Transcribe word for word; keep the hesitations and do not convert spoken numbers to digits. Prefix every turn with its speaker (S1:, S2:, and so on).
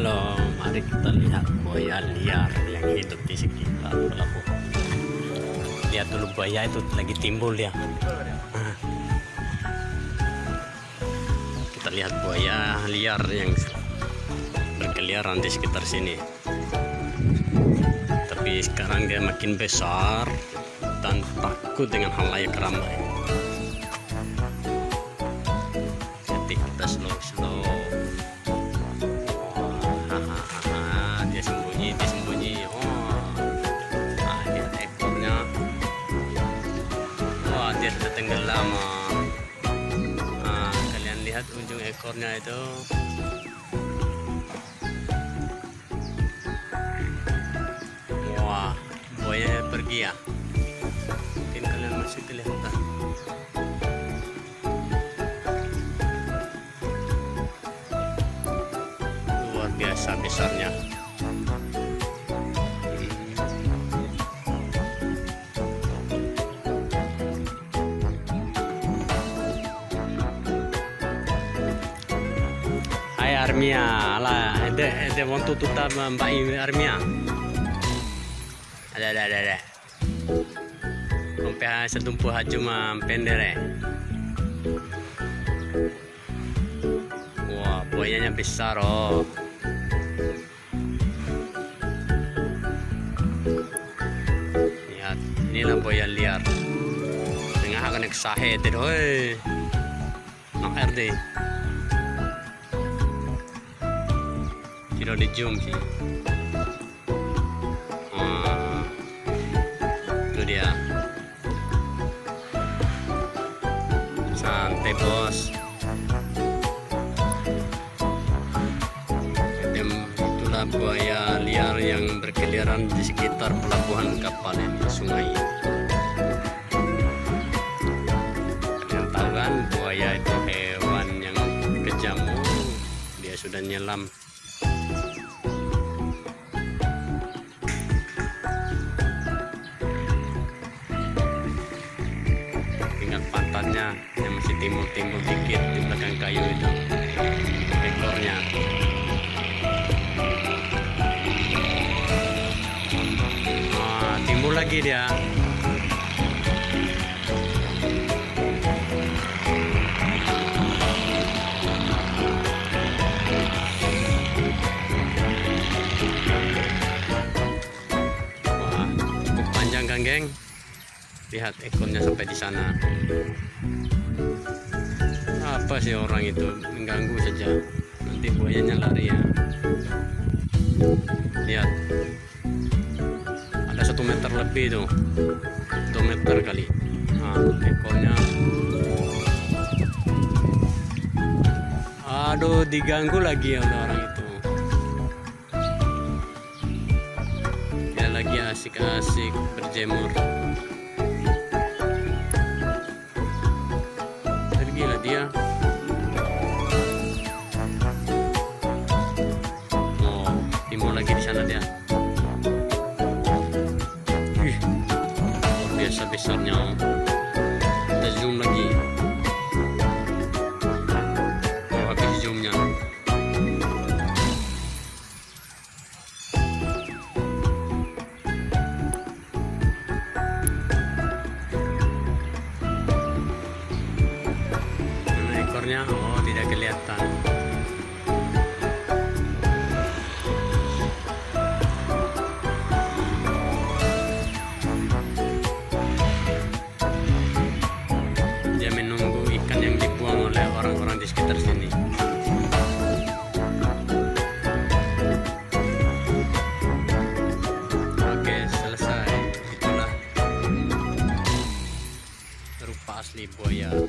S1: Halo, mari kita lihat buaya liar yang hidup di sekitar pelabuhan. Lihat dulu buaya itu lagi timbul ya. Nah, kita lihat buaya liar yang berkeliaran di sekitar sini. Tapi sekarang dia makin besar dan takut dengan halayak ramai. Jadi kita slow-slow. Dia sembunyi, dia sembunyi. Oh, nah, dia ekornya. Wah, dia sudah tenggelam. Nah, kalian lihat ujung ekornya itu. Wah, buaya pergi ya. Mungkin kalian masih kelihatan. Luar biasa besarnya. Hai Armia, lah, ada ada want to tutup Mbak Armia. Ada ada ada ada. Sampai setumpu cuma pendere. Wah, buayanya besar oh. Lihat, inilah buaya liar. Tengah akan eksahe itu, hoi. Nak R D. Tidak di zoom sih. Oh, itu dia. Santai bos. Itulah buaya liar yang berkeliaran di sekitar pelabuhan kapal ini, sungai. Kalian tahu kan, buaya itu hewan yang kejam. Dia sudah nyelam. Pantatnya yang masih timbul-timbul dikit di belakang kayu itu, ekornya. Nah, timbul lagi dia. Wah, cukup panjang kan geng. Lihat ekornya sampai di sana. Apa sih orang itu, mengganggu saja. Nanti buayanya lari ya. Lihat, ada satu meter lebih tuh, satu meter kali. Nah, ekornya. Aduh, diganggu lagi oleh orang itu. Dia lagi asik-asik berjemur. Dia oh, timbul lagi di sana dia. Ih, luar biasa besarnya. Kita zoom lagi. Oh, habis zoomnya. Oh, tidak kelihatan. Dia menunggu ikan yang dibuang oleh orang-orang di sekitar sini. Oke, selesai. Itulah rupa asli buaya.